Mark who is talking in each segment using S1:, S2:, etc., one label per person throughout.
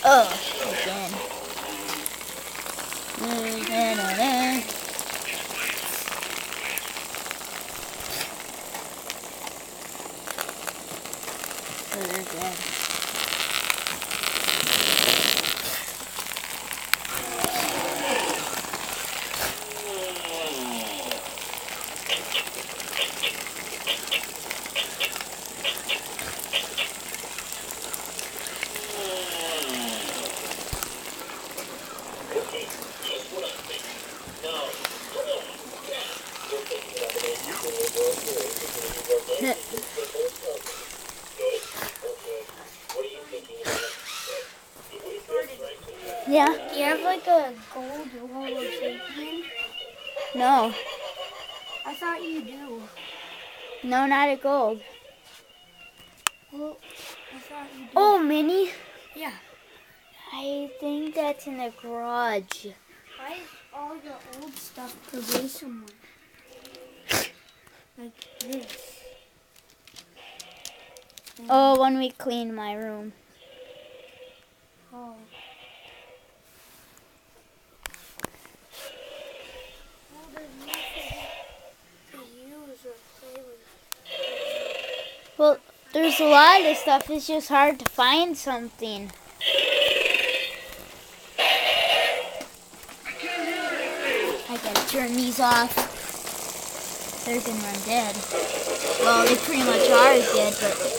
S1: Oh, again. Again. Yeah.
S2: Do you have like a gold Homo sapien?
S1: No.
S2: I thought you do.
S1: No, not a gold.
S2: Well, I thought you did.
S1: Oh, mini?
S2: Yeah.
S1: I think that's in the garage.
S2: Why is all your old stuff put away somewhere? Like this.
S1: Oh, when we cleaned my room.
S2: Oh. Well, there's nothing to use or play with.
S1: Well, there's a lot of stuff. It's just hard to find something. I gotta turn these off. They're gonna run dead. Well, they pretty much are dead, but...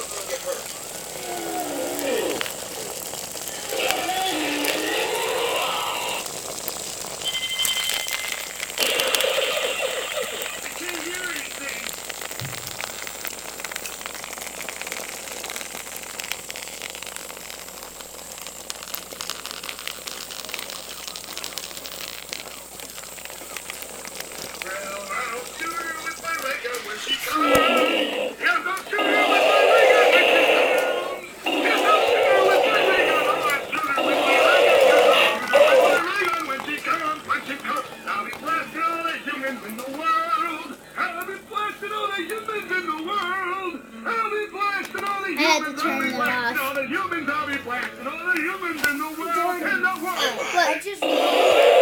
S1: I had to turn them off.
S2: But I just